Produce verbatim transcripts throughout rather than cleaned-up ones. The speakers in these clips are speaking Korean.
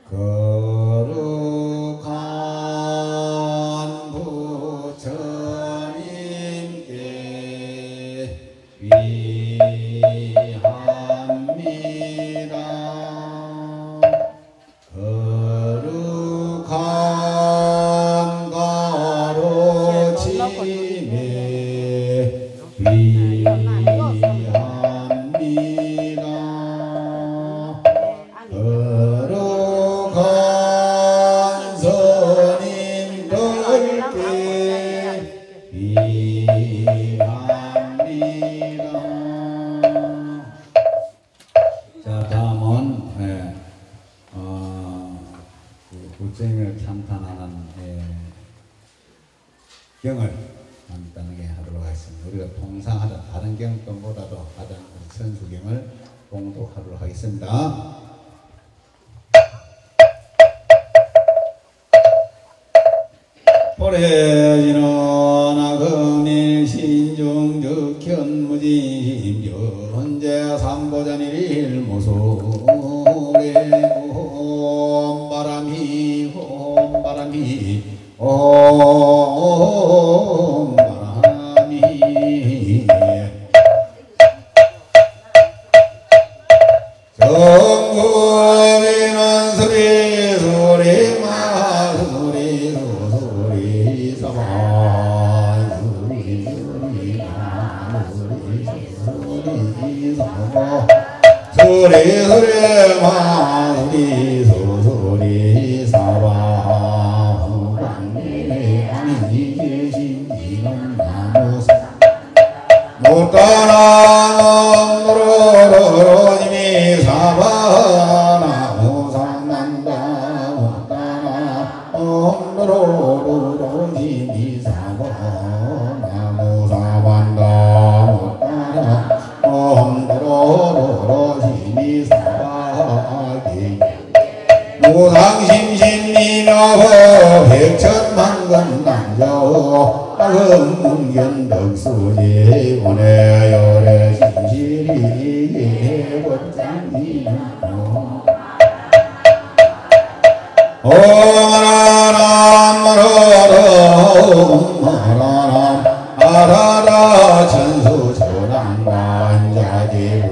거룩한 부처님께 위함이라. 거룩한 가로침에 위함이라. 거룩한 스님들께 위함이라. 자, 다음은 예, 어, 그 부처님을 찬탄하는 예, 경을 간단하게 하도록 하겠습니다. 우리가 통상 하던 다른 경법보다도 가장 선수경을 봉독하도록 하겠습니다. 보래지는 아금일 신중적현무진심저 헌재 삼보전일 모소래 옴바람이 옴바람이 옴바람이 정구리는 소리 소리 마 소리 소리 사바 소리 소리 마 소리 소리 사바 소리 소리 마 소리 소리 사바 후광이 아니 계신지는 나무 못 따라 넘로로로님이 사바 나무 상난다 못 따라 넘로로로님이 사바 나무 사반다 못 따라 넘로로로님이 사바 무상심신이며 백천만건 남저 금문견덕수지 원해 열애 신실이 원장이 오라람 마라람 아라라 천수 천왕관자지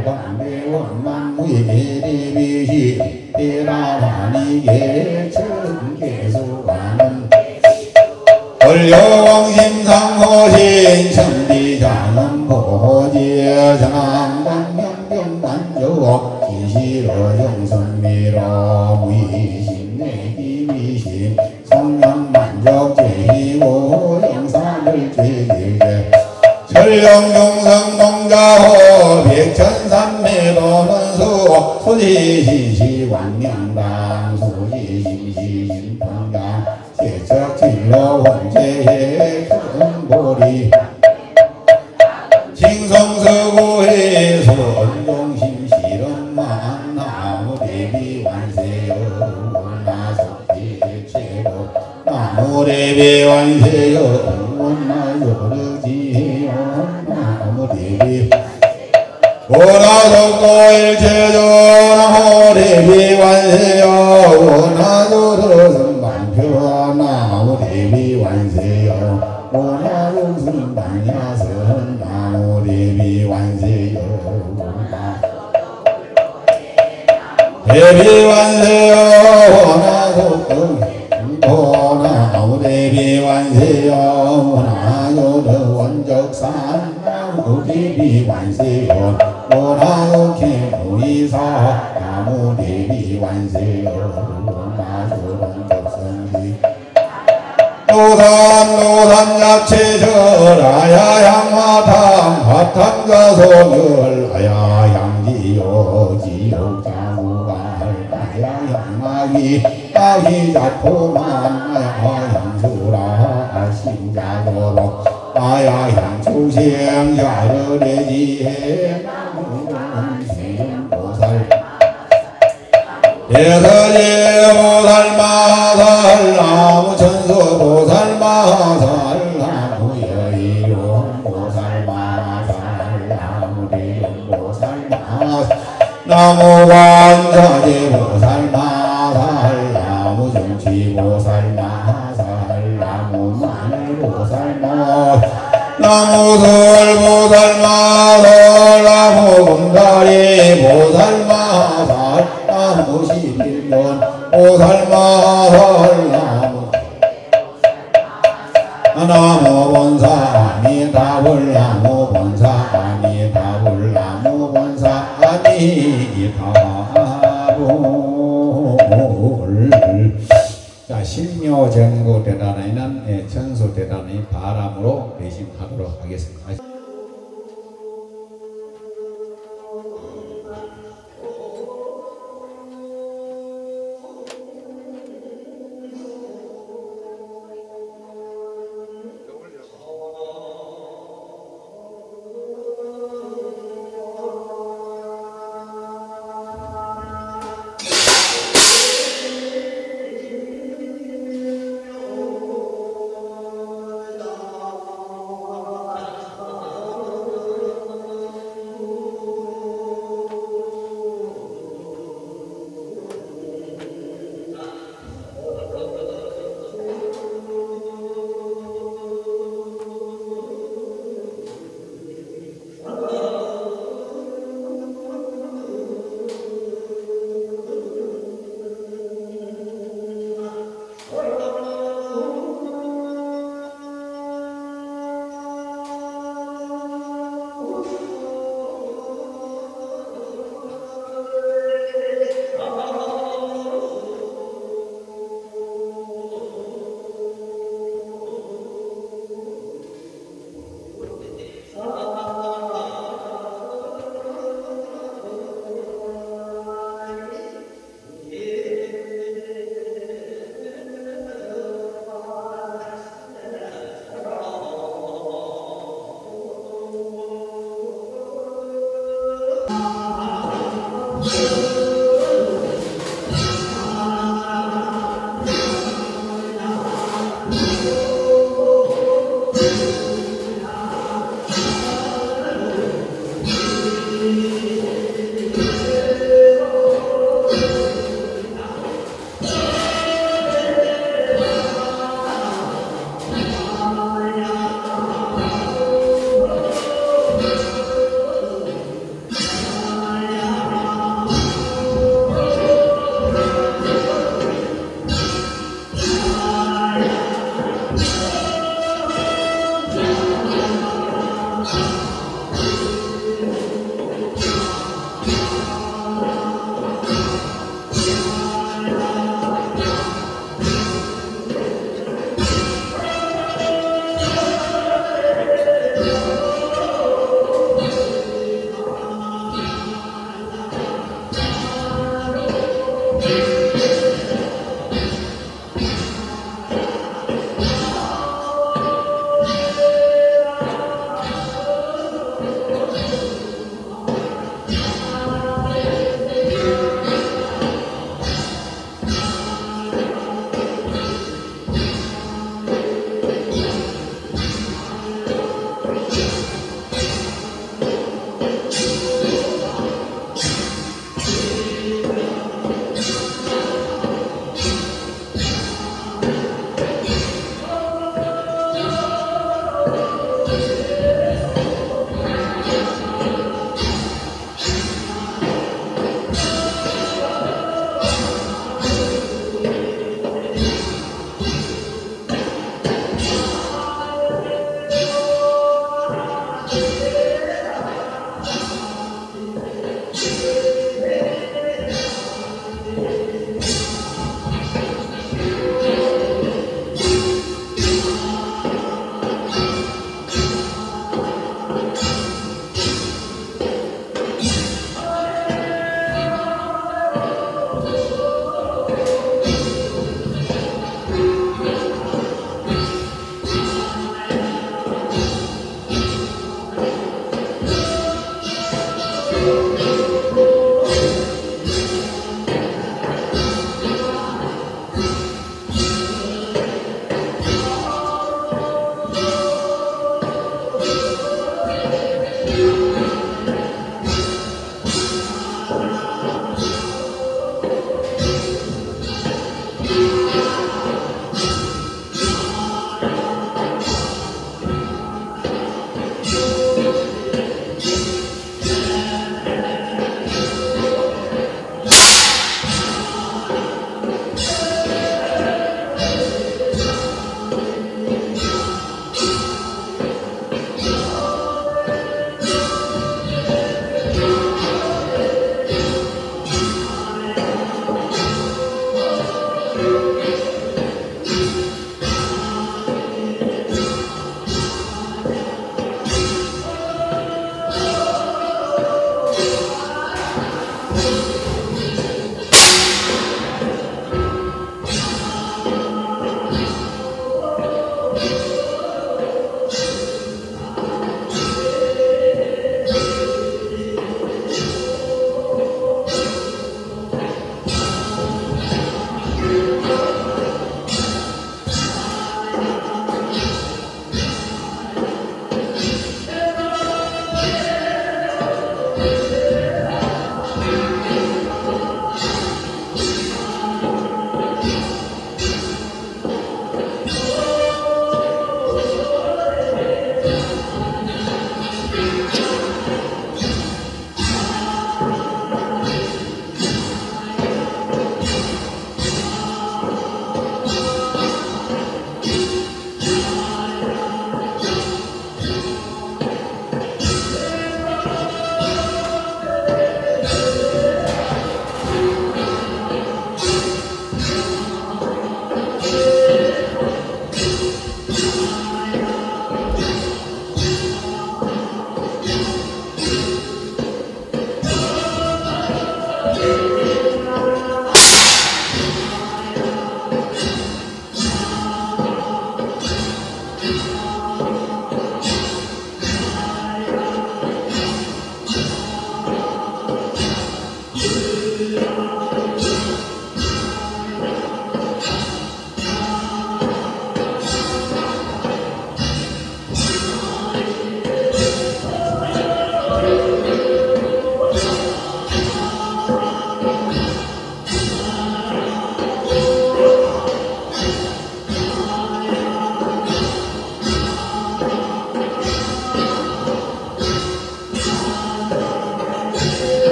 보살광대원만무예리비시 대라환이계 천계수관은 얼려왕심상호신 천비장은 보지전왕광명병만조 기시러정선미러 무의심내기미심 성령만적제이고 영산을 죄질게 철령중성 농자호 백천삼매도는 수 소지시시 왕명당 소지시시 인평당 세척질러 원제해 큰보리 징성서구해 손종심실엄만 나무대비 완세여 나석지 최고 나무대비 완세여 원나요르지 나무대비 오나속도일체조 나무대비 완세여 오나조르승 반표 나무대비 완세여 오나조르승 반야선 나무대비 완세여 대비 완세여 오나속도 오나무대비 완세여 오나조르 원적산 나무대비 완세여 오나우케 무이사 나무대비 완세여 오나조르 원적산지 노산 노산 야채절아야 향화탕 화탕가소멸 아야 향지요 지옥자무갈 아야 향마기 아기 자포만 아야 향수라 신자도록 아야 향수생 야르레지해 나무원생보살 예서지 보살마살 나무천수보살마살 나무여의용 보살마살 나무대용 보살마살 나무관자재 보살마살 나무설 보살마설 나무군다리 보살마살 나무십일견 보살마설 나무 나무 본사 아미타불 나무 본사 아미타불 나무 본사 아미타불. 자, 신묘정구 대단에는 천수 대단의 바람으로 대신하도록 하겠습니다.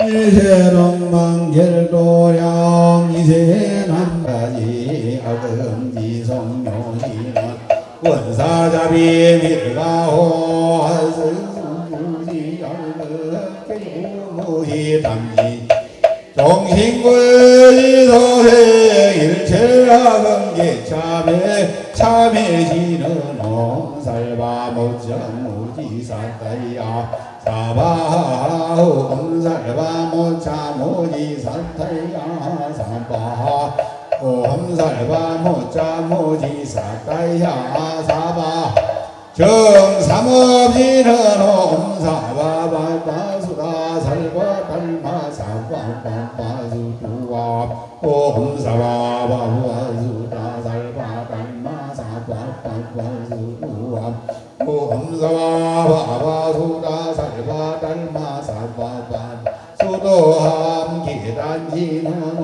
일세롱망결도량 이세남가지 아금지성묘시는 원사자비 밀가호 한승주지 알극개무희 담지 정신구지 소생 일체하금계 참회 참회지는 옹살바 못정무지사타야 사바하우 옴살바 모차모지사타야 사바 옴살바 모차모지사타야 사바 정삼업지는 옴사바바바수다 살바 달마 사바바바수두와 옴사바바바수다 살바 달마 사바바바수두와 옴사바바바수다 살바 달마 사바바 수도함 기단지는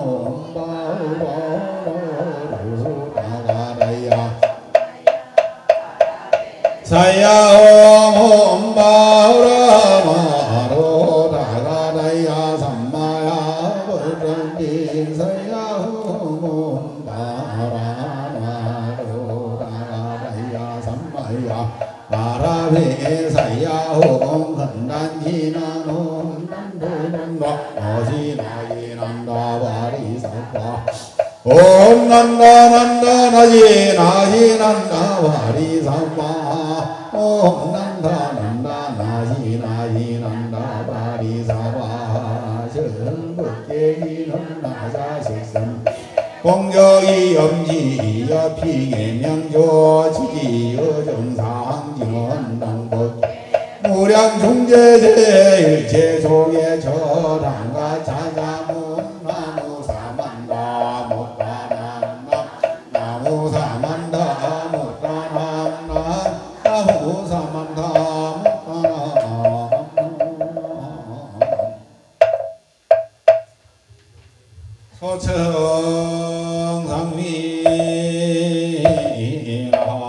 옴바우바우바우다가라야 사야옴 마우라마로 다가다야 삼마야 버런디 사야옴 마라마로 다가다야 삼마야 마라베 사야옴 간단지나놈 단도놈노 어지나이난다와리사과 옴 난다 난다 나지 나지 난다 와리사과 옴 난다 난다 나지 나지 난다 와리사과 전북계기는 나자식선 공적이 엄지여 피계명조 지지여 정상지원당법 무량중재제 일체속에 저당과 자자문 나무사만다 못다남나 나무사만다 못다남나 나무사만다 못다남나 소청상미나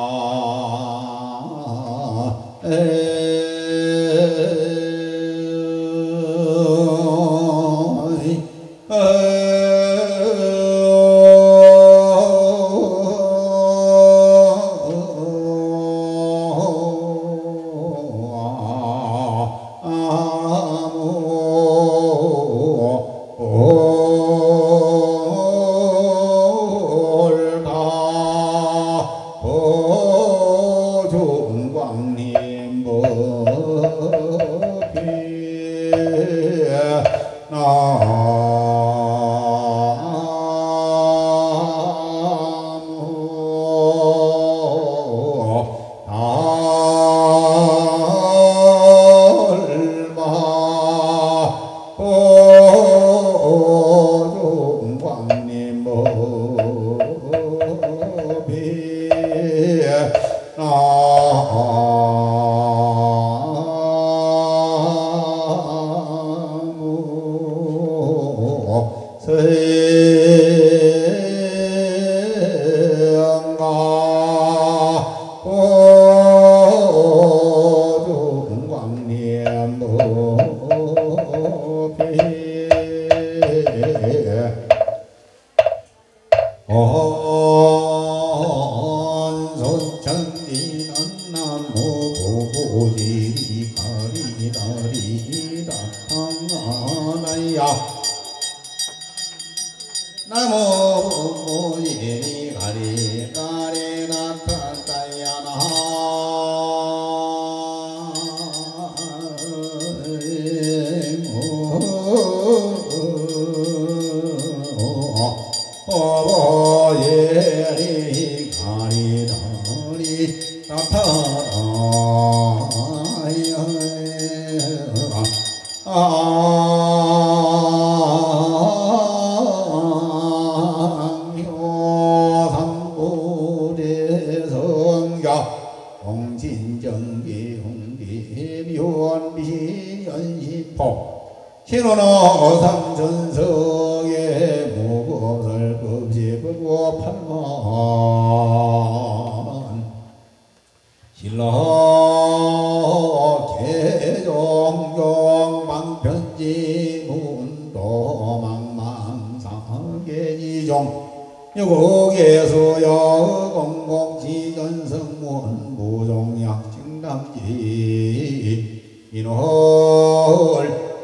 신호노 삼천석에 무고설 급지급고 팔만 신로 개종종 망편지 무계수여 공공지전성문 무종약증담지 인월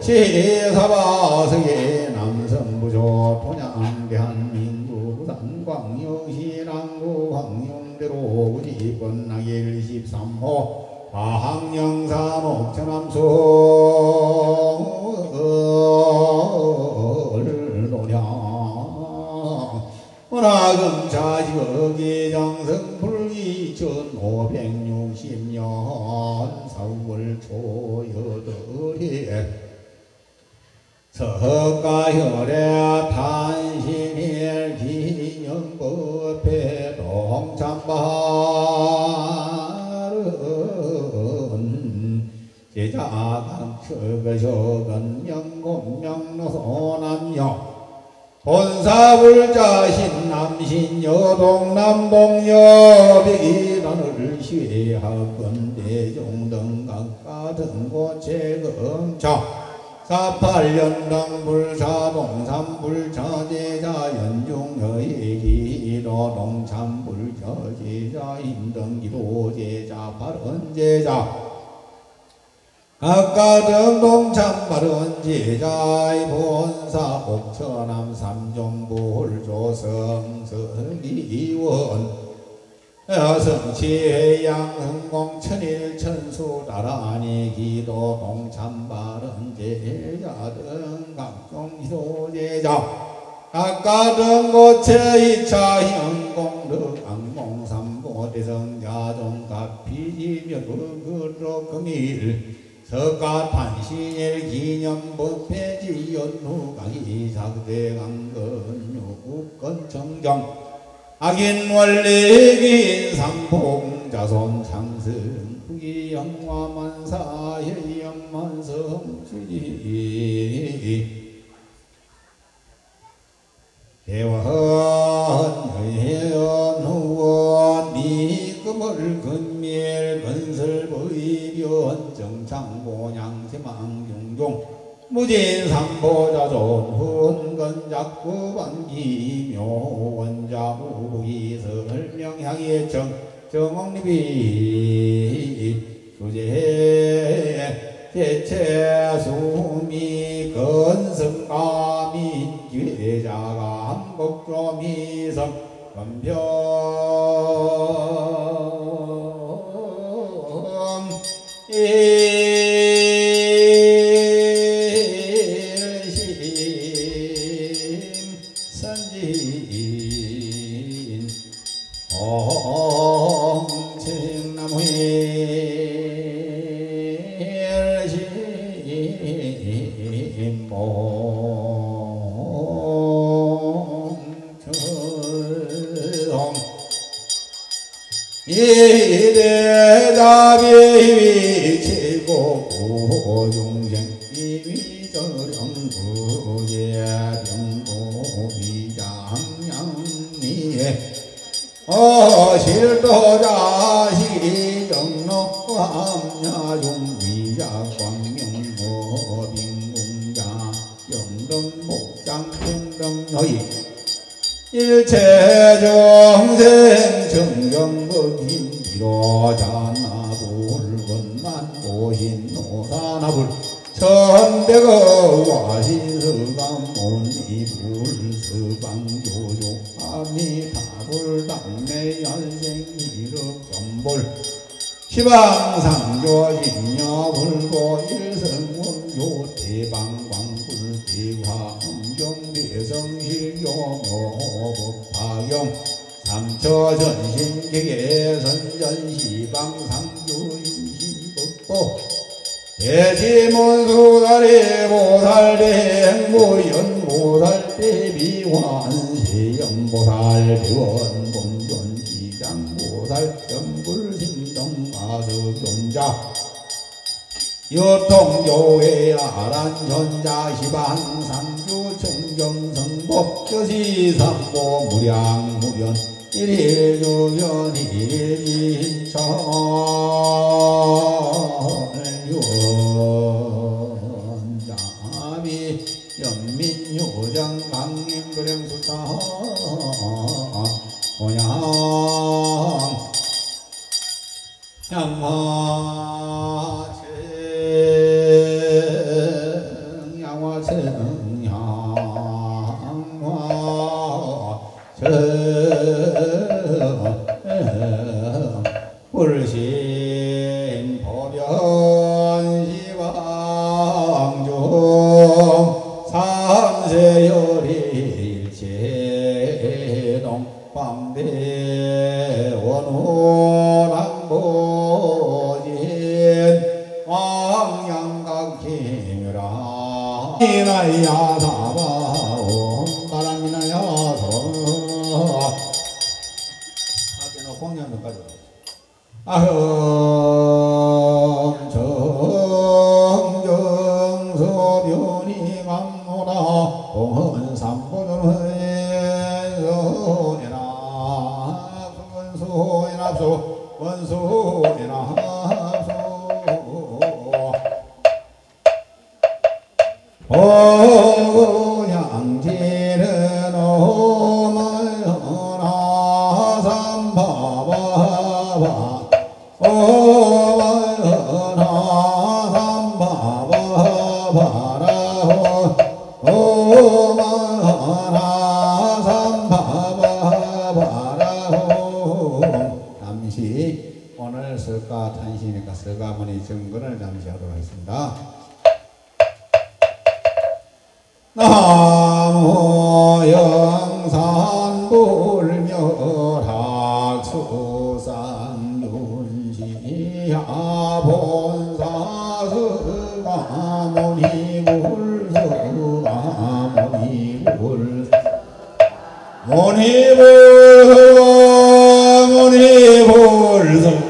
시사바석의 남성부조 토양 대한민국 부산 광역시 남구 광명대로 구지번나길 십삼호 화학영산옥 천암소를 노량 원화금차지거기 장성불기 천오백육십 년 사월 초여덟에 석가혈의 탄신일 기념법회 동참발은 제자강처거적은 명공명노소남녀 본사불자 신남신여 동남동여 백이단을 시회하건 대종등 각가 등고체금차 사팔년당 불사 동삼불자 제자 연중여의기도 동참불자 제자 인등기도 제자 발언 제자 각가등 동참발언 제자의 본사 옥천암 삼종불조성 서기원 성치해양 흥공 천일천수 나란히 기도 동참발언 제자 등 각종 기도 제자 각가등 고체 이차 형공득 악몽삼보 대성자종 각피지며 그그로 금일 석가탄신일 기념법회지 연후강의 작대강건유건청정 악인원리긴 삼봉자손 창승 후기영화만사 혜영만성주지 대원여연후원 미금을 근밀 건설부의변 정창고냥세망중종 무진삼보자존 훈건작구반기묘 원자무기설명향예정 정옥립이 수제 제체수미 건성가민기회자가 한복조미성 건평 일심 선진 홍칭나무 일심 몽철홍 이대답이 치고 고용생 이위저령부의 병고비장량리에 어실도자시 정록함야용위자 광명모빈공자 영등목장평등너희 일체정생 정경법인 이로자나불건만 보신노사나불 천백어 와신서감 온이불서방조조 아미타불 당내연생이륵전볼 시방상조 신여불고 일성원조 대방광불 대화음경대성실교묘법파경 삼처전신계계선전시방상조인신법보 대지문수다리 보살대행보연 보살대비환세연보살 대원본존지장보살 전불심동가석존자 유통교회 아란전자 시방상주 청정성법 교시삼보 무량무변 일일조견 일일천연자비 연민요정 강림도령수타 양화청 양화청 양화청 불신 보변 시방중 삼세열일체 동방대 원호남보진 왕양각기묘라 이나야사바옴 바람이나야서 아께는 공양도까지 아흠 정정소변이 감노다 봉헌삼보전회소에나 원소에납소 원소에납소 오양지는 오마여나 삼바바바 오마여나 삼바바바라호 오마여나 삼바바바라호 잠시 오늘 서가 탄신이니까 서가모니 정근을 잠시 하도록 하겠습니다. 나무 영산 불멸학수산 윤시야 본사서가 모니불 서가 모니불 모니불 모니불 서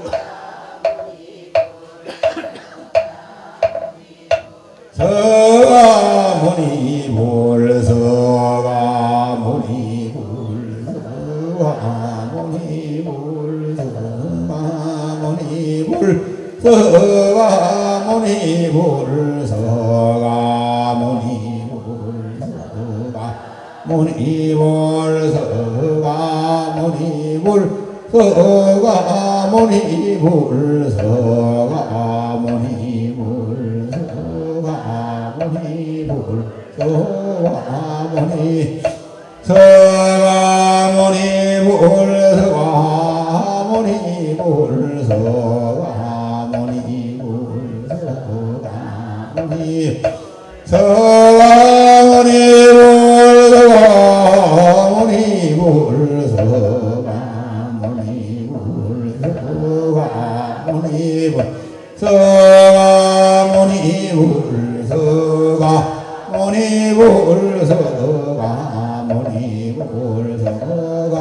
서가 모니불 서가 모니불 서가 모니불 서가 모니불 서가 모니불 서가 모니불 서가 모니불 서가 모니불 서가 모니불 서가 모니불 서가모니 서가모니 서가모니 불서가모니 불서가모니 불서가모니 서가모니 불서가모니 불서가모니 불서가모니 서가모니 불서가 모니불 서가 모니불 서가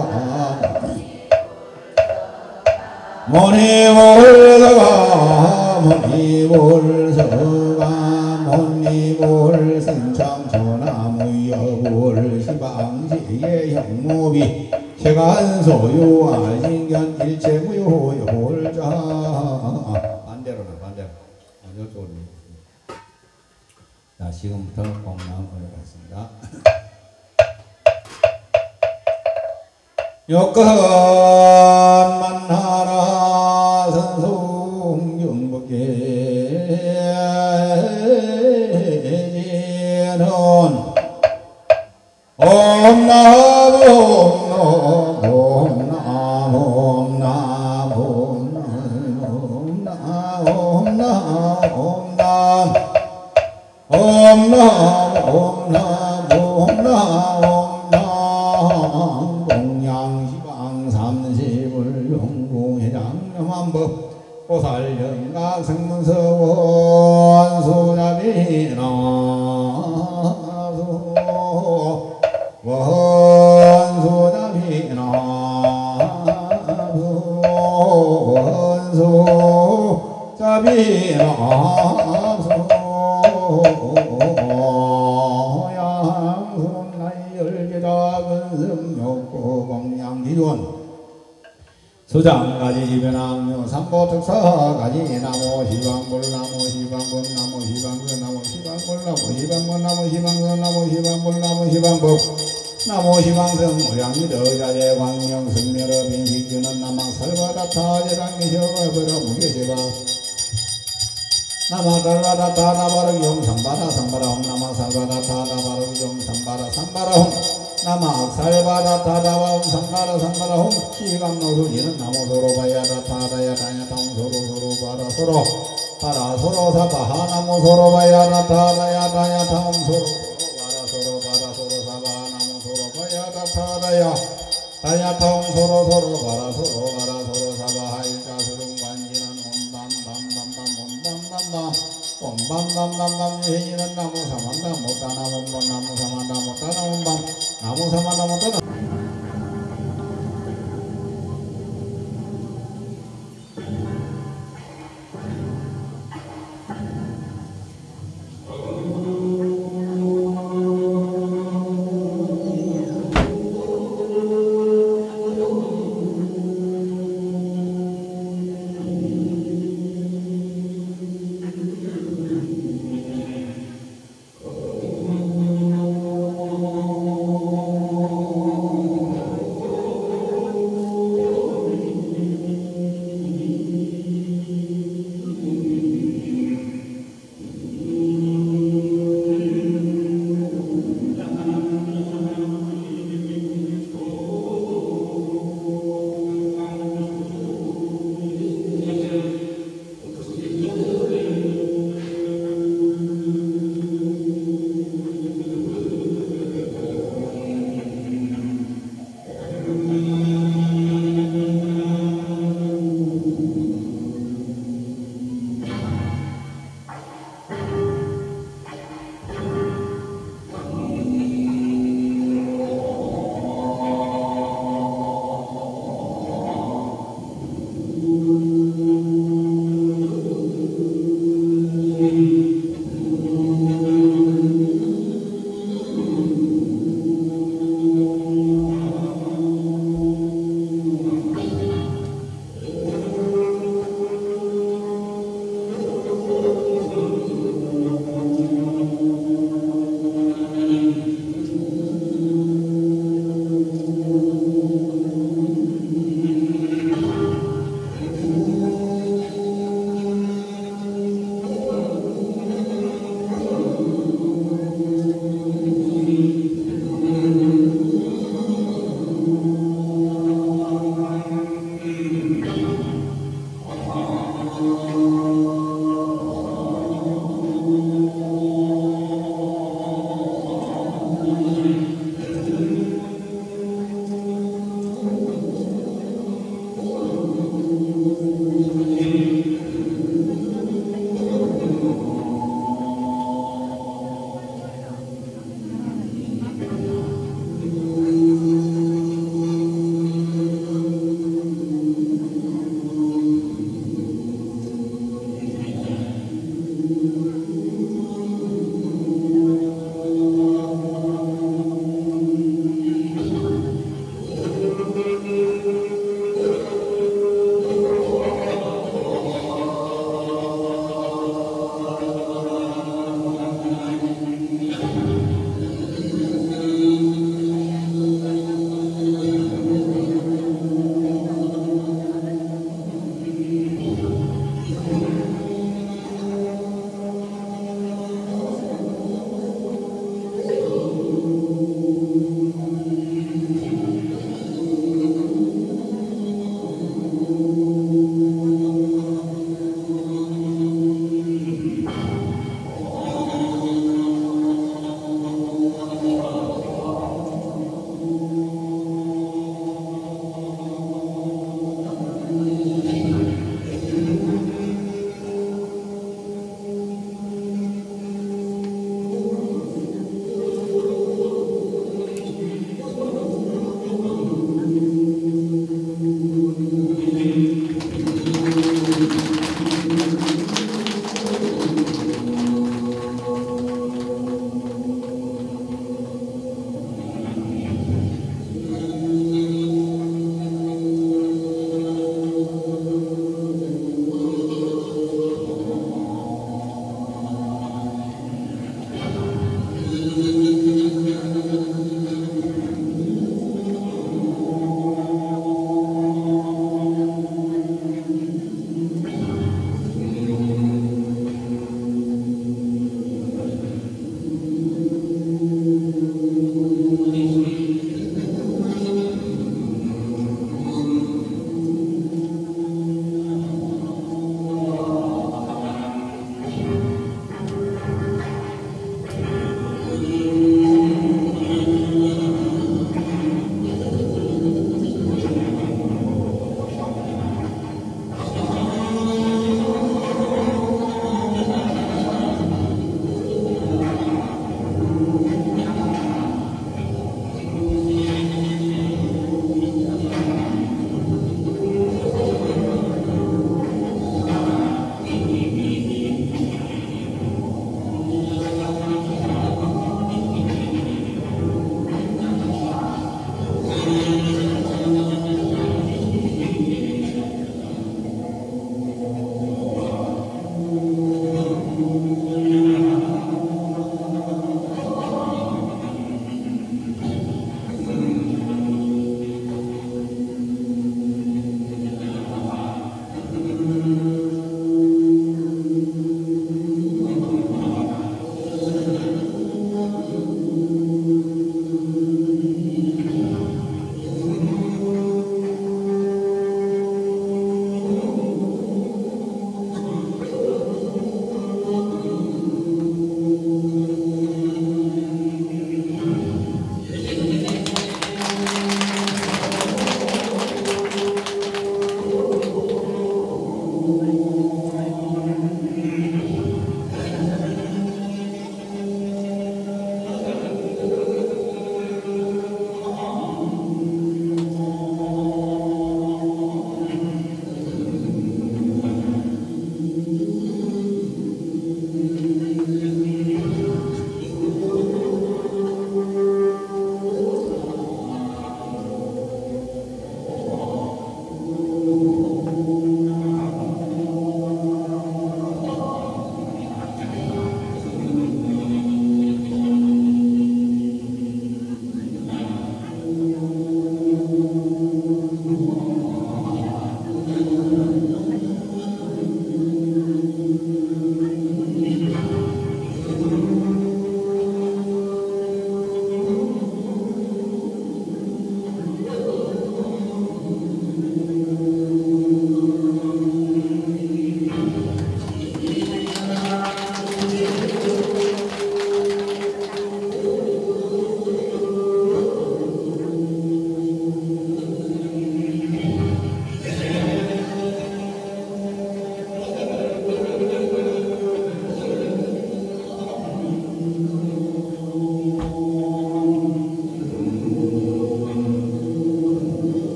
모니불 서가 모니불 서가 모니불 승창천하무여불 시방시의 형무비 세간소유 아신견 일체무효 자 반대로는 반대로 이쪽으로. 자, 지금부터 공양 올려가겠습니다. 여건 만하라 선송경복계는 옴나무 옴나무 옴나무 옴나무 옴나무 옴나무 옴나무 옴나무 옴나무 공양시방 삼십을 용궁회장념한법 보살영각 승문서원 수자비나 원수자비나 원수자비나 양손 나이 열개 작은 승욕고 공양기존 수장가지 지변학묘 삼보특사가지 나무 시방불 나무 시방불 나무 시방불 나무 시방불 나무 시방불 나무 시방불 나무 시방불 나무 시방불 나무 희망성 무량미덕자재 광명 성멸어 빈식주는 남망 설바다타 제랑미셔가 버려 무게시바 나마 달바다타 나바르기 용 삼바다 삼바라 홍 나마 살바다타 나바르기 용 삼바라 삼바라 홍 나마 살바다타 나바홍 삼바라 삼바라 홍 시감노수지는 나무소로 바야다타 다야다야타 홍소로 소로 바라 소로 바라 소로 사바하 나무소로 바야다타 다야다야타 홍소로 바라 소로 바라 소로 사바하 나무소로 바야다타 다야 다야타 홍소로 소로 바라 소로 바라 소로 사바하 일자수rum 관지는 온담담담담 온담담담 온밤밤밤밤 유행이는 나무 사만다 못다나 온밤 나무 사만다 못다나 온밤 나무 사만다 못다나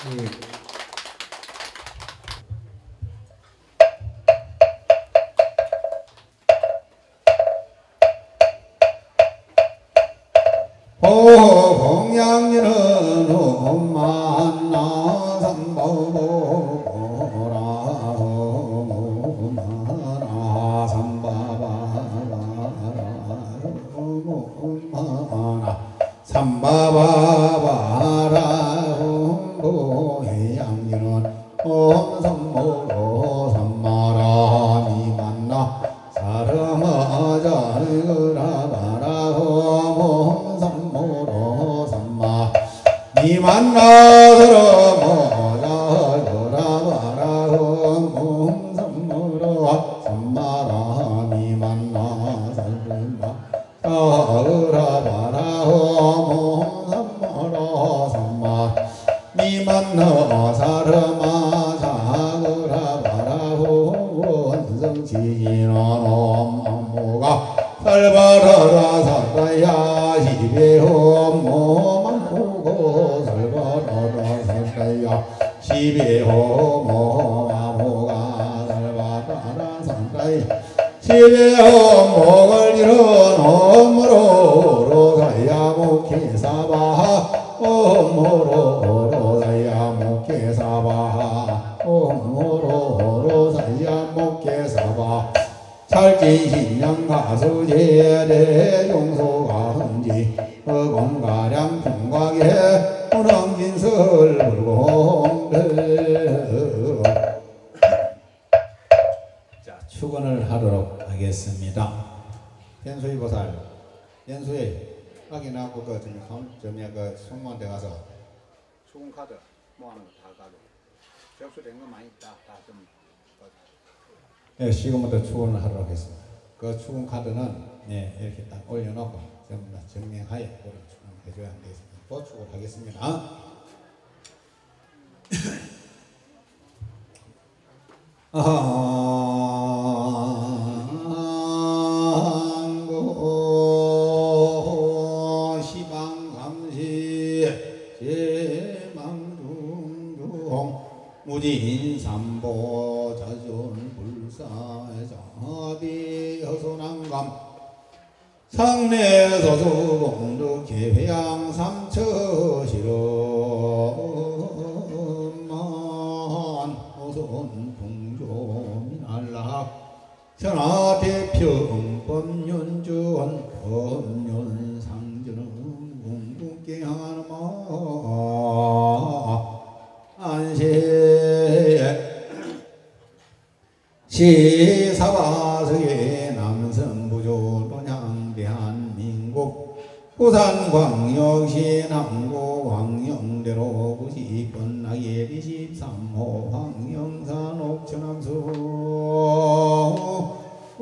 공양리는 험만나 삼보보라 험만나 삼바바라 삼바바바라 험보양리는 험삼모로 삼마라 미만나 사람하자 그라바라 험삼모로 삼마 미만나서로 모자 그라바라 험삼모로 삼마라 미만나 살마 그라바라 험삼모로 삼마 미만나 사람아 자그라바라 원성지인원엄무가 살바라라 살다야 시베호모만 보고 살바라라 살다야 시베호모마모가 살바라라 살다야 시베호목을 이룬 엄무로 사야 목회사바하 엄무로 사야 목회사바하 엄무로 사야 목회사바 살찐 신양 가수 제대 용소가 흔지 어공가량 풍곽에 운왕진설 불공들. 자, 축원을 하도록 하겠습니다. 연수의 보살, 연수에 확인하고 그 좀 점에 그 송무한테 가서 축원 카드 모아놓은 거 다 가지고 접수된 거 많이 다 다 좀. 네, 지금부터 축원을 하도록 하겠습니다. 그 축원 카드는 네, 이렇게 딱 올려놓고 전부 다 증명하여 축원해줘야 되겠습니다. 또 축원하겠습니다. 안고 시방감시 제망중중 무진삼보 자존불사자비 허소난감 상례서수공덕 계회양 삼처시름만 호손 풍조민알락 천하대평 법륜주원 법륜상전은 궁극게 향하는 마 안세 시사바석의 남성부조 논양 대한민국 부산광역시 남구 광영대로 구십번 나길 이십삼호 황영산 옥천암수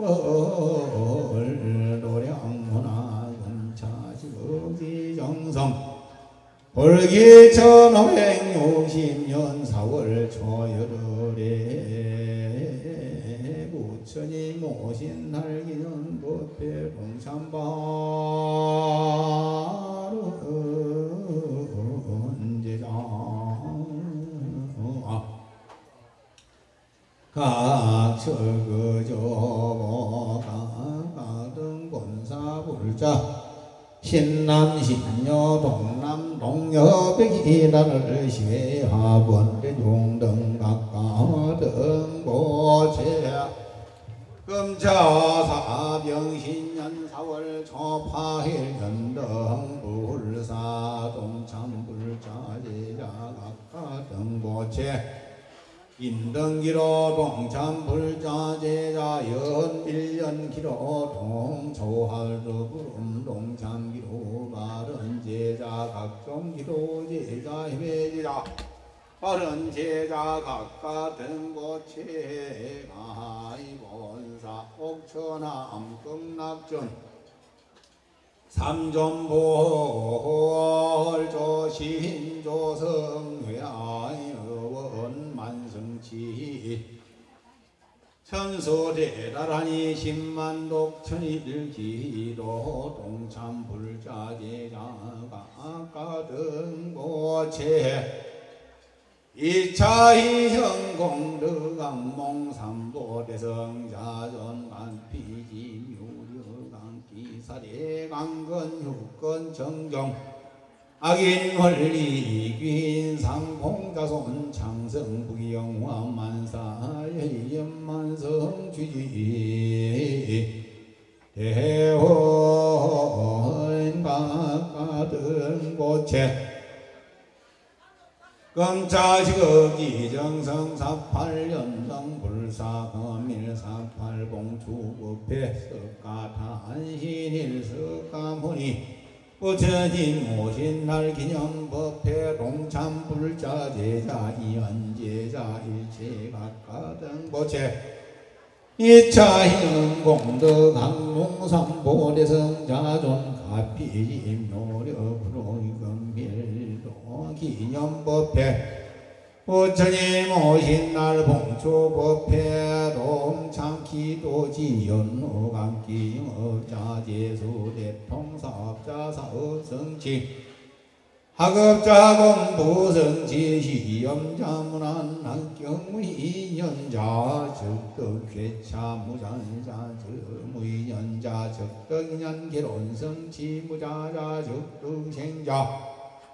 월도량문화군 차지거기정성 불기 천오백육십 년 사월 초여름에 부처님 오신 날기는 법회 봉참바른 제장 각처그저고 각등 권사불자 신남 신녀 동남 동여 백이단을 시회하번 대중등 각가 등고체 금차사병신년 사월 초파일 연등 불사 동참불자제자 각가 등고체 인등기로 동참불자제자 연빌연기로 동초할루구름 동참기로 바른제자 각종기로 제자 힘의제자 바른제자 각각 등고체 가이본사 옥천암 극락전 삼존보월조신조성회아여원 만성치 천소대다라니 십만독 천일기도 동참불자제자가 아까등고체 이차희형 공덕악몽 삼보대성자전 만피지 묘력강기 사례 강건 육건 정경 악인 원리 이귀인 상공자손 창성 부기영화 만사 여연만성 주지 대원 각가든 고체 금자지극이 정성사팔연성 불사검일사팔봉주부패 석가탄신일 석가모니 부처진 모신날 기념법회 동참불자제자 이연제자 일체각가등 보체 이차희는 공덕 항룡삼보대성자존 가피임노력으로 이금밀도 기념법회 부처님 오신 날 봉초법회 동참기도지연노강기영업자 제수대통사업자 사업성치 학업자 공부성치 시험자문안 학경무인연자 적덕회차 무잔자 무인연자 적덕인연 개론성치 무자자 적덕생자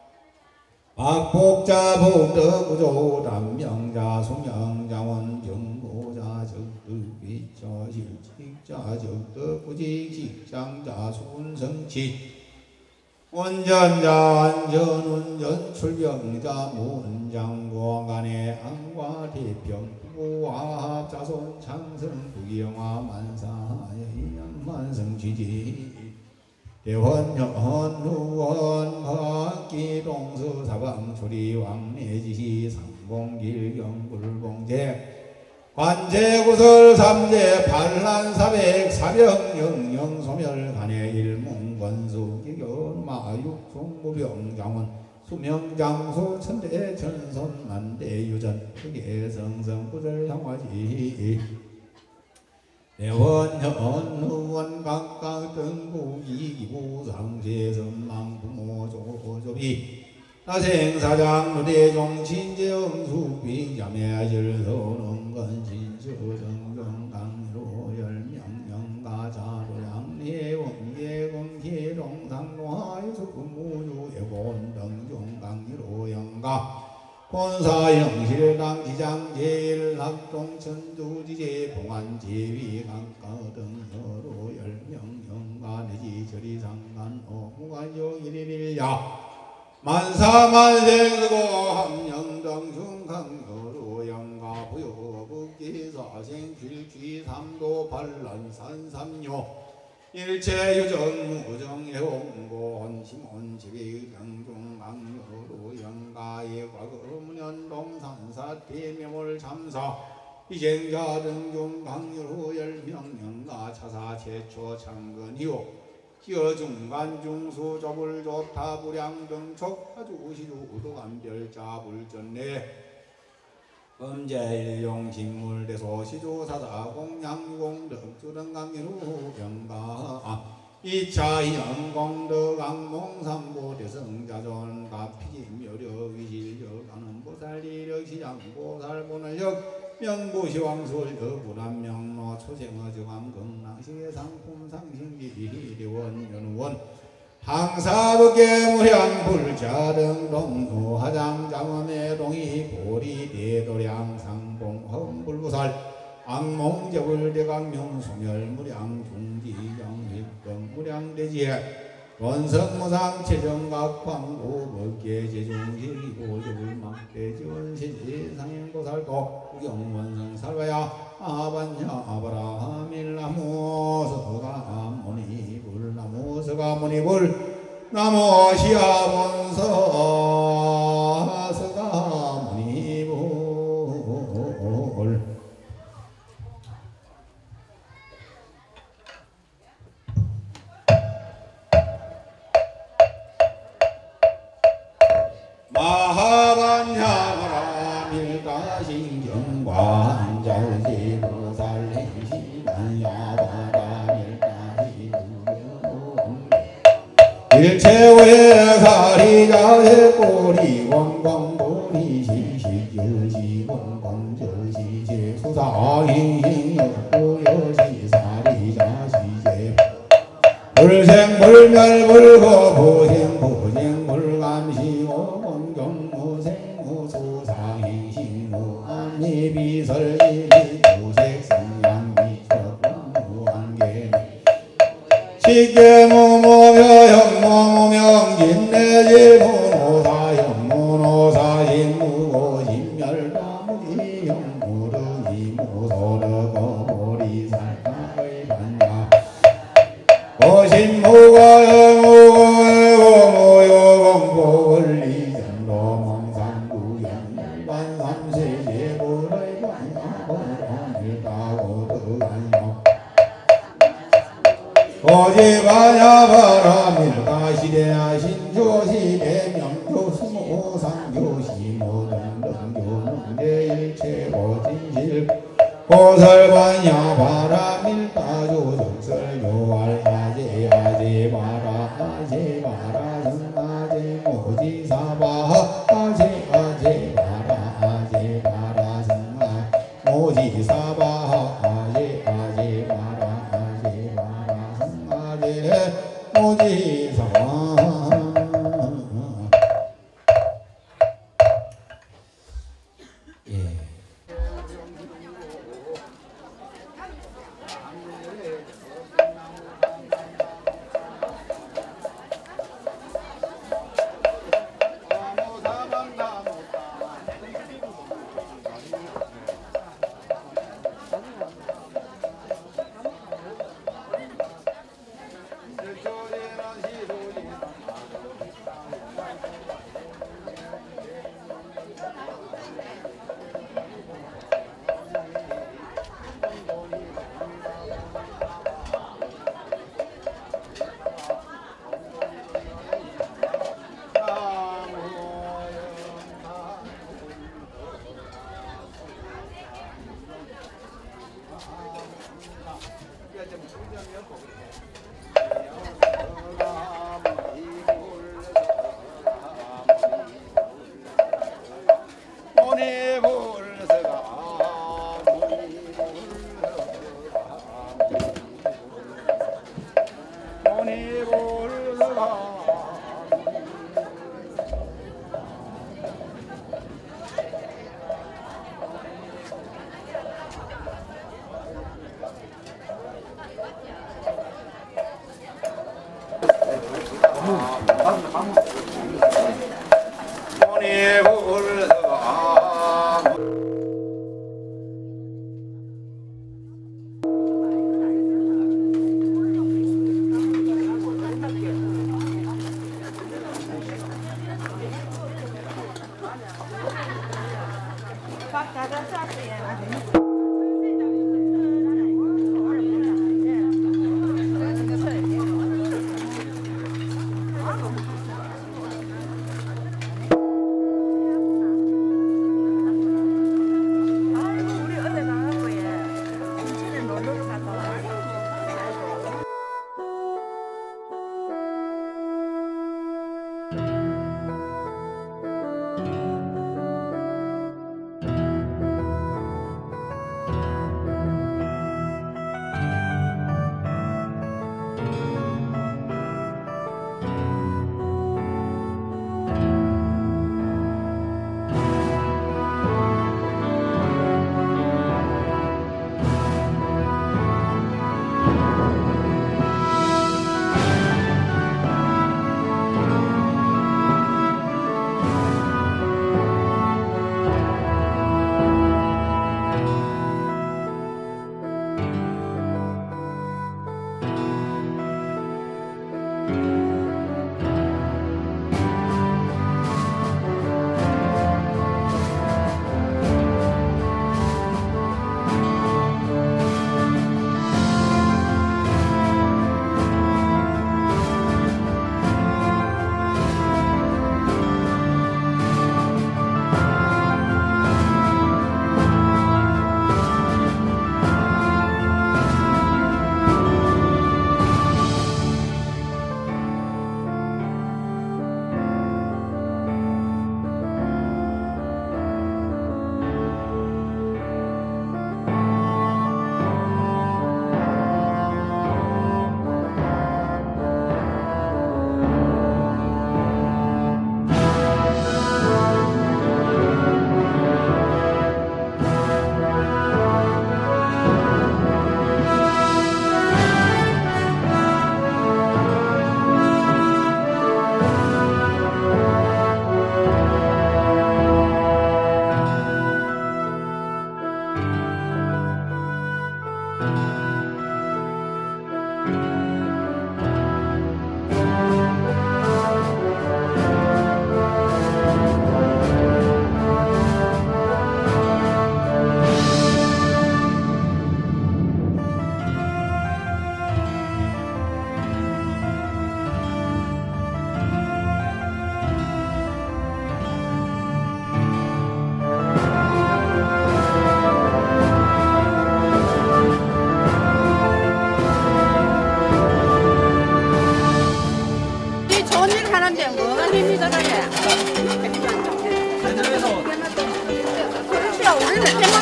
박복자 복덕구조 단명자 수명자원 정보자 적덕위자 실직자 적덕구직 직장자 순성치 운전자 안전운전 출병자 문장공간의 안과 대평 부합자손 창성 부기영화 만사의 만성취지 대원현 후원 각기동수 사방 초리왕내지시 상공길경불봉제 관제구설 삼재 반란사백 사병영영 소멸간의 일문권수 기견 마육총무병장원 수명장소 천대 천손 만대유전 흑예성성 구절향화지 대원현 후원 각각 등부기기부상제선망 부모조조비 나생사장 누대종 친제음수빙자매질서는건신처정경강로 열명명가자로양내원예공기동상로하유수무주예본등종강리로 본사영실당 기장제일학동천두지제 봉안제위강가등여로 열명영가내지 저리상간 어무관yo일일일야 만사만생수고 함영등중강여로 영가부여북기사생길귀삼도 반란산삼요 일체유전무정해홍고 심원지비경중강여로 영가의 과거문연동산사대명월참사 이쟁자 등중강여로 열명영가 차사 최초 창건이요 기어중간중수 조불조타 불양등 촉하주시주 우도감별자 불전내 범죄일용 직물대소 시조사사 공양공덕주등강의로 병가 이차희연 공덕악몽삼보대성자존 가피지묘력위실력하는 보살리력시장보살보늘력 명부시왕솔 부남명로 초생어정암 극락시상품상신기리원 연원 항사법계 무량불자등 동노하장장엄의 동이 보리대도량 상봉험불부살 악몽저불대강명 소멸무량 중지정일금 무량대지에 원성무상 최정각광고법계 제중실이고저불막대지원세지상행보살도 구경원성살와야 아반야 아바라밀나무 서가모니불 서가모니불 나무 시아본서 서가모니불 일체외 가리자의 꼬리 왕광보리 시시경 여시 건강저시 제수사히 여시 사리자시제 불생불멸불고 부생부생불감시고 공경무생무수상행신무 암리비설기비 부색성양비처무한계 식계무모여형모모사형무노사형무무이무소르거리살가의반야 오지바야바라밀가시대야 신조시대 명조스무상교시모등등교능제일체고진실 고설반야바라밀가조적설교알아제 아제바라 아제바라 성아제 모지사바하 아제 아제바라 아제바라 성아 모지사바하 아제 아제바라 아제바라 성아제 모지사바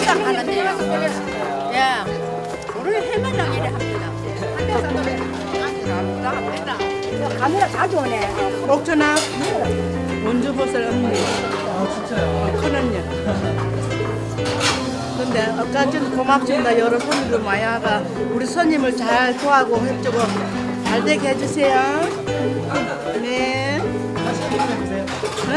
시작하는데요. 예, 우리 해마당 일을 합니다. 카메라 자주 오네. 옥천아, 원주버섯 언니. 아, 진짜요? 큰언니. 근데 아까 전 고맙습니다. 여러 손님들 많이 와가 우리 손님을 잘 구하고 해주고 잘 되게 해주세요. 네. 네?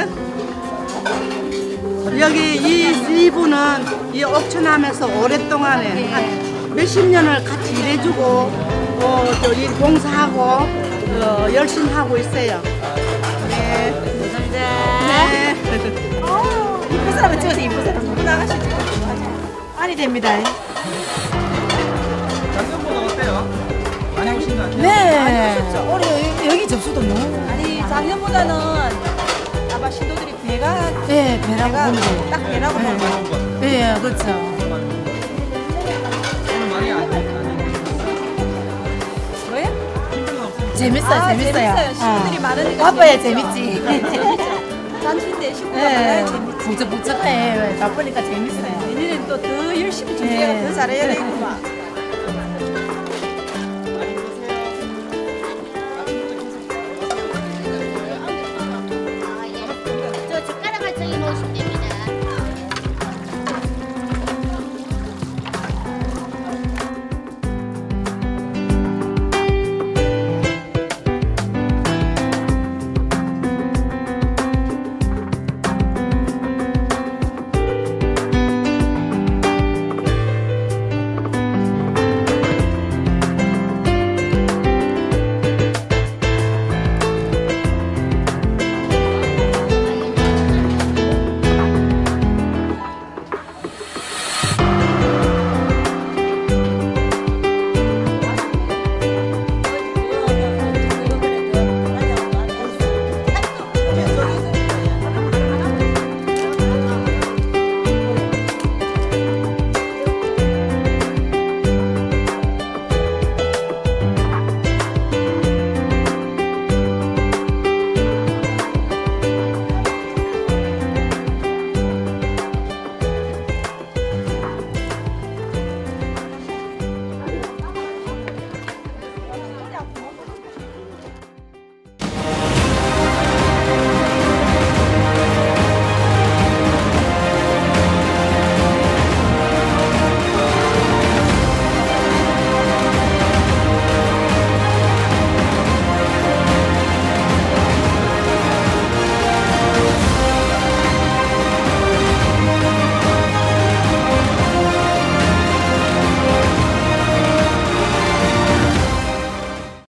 여기 이, 이분은 이 옥천함에서 오랫동안에 한 몇십 년을 같이 일해주고 어, 또 일 봉사하고 어, 열심히 하고 있어요. 네. 감사합니다. 네. 이쁜 사람은 찍어서 이쁜 사람 누구 나가시 찍어서 아니 됩니다. 작년보다 어때요? 많이 오신 것 같아요? 네. 올해 여기 접수도 너무 아니 작년보다는 아마 신도들이 배가 네 배라고 배가 보는 거. 딱 배라고 보는 거. 네 그렇죠. 오늘 많이 안 오셨어요? 왜요? 재밌어요 아, 재밌어요. 재밌어요. 친구들이 많으니까 바빠야 재밌지. 단순인데 친구가 네. 많아야 재밌지. 복잡복잡해 바쁘니까 재밌어요. 내년엔 또 더 열심히 준비해서 네. 더 잘해야 되겠구만.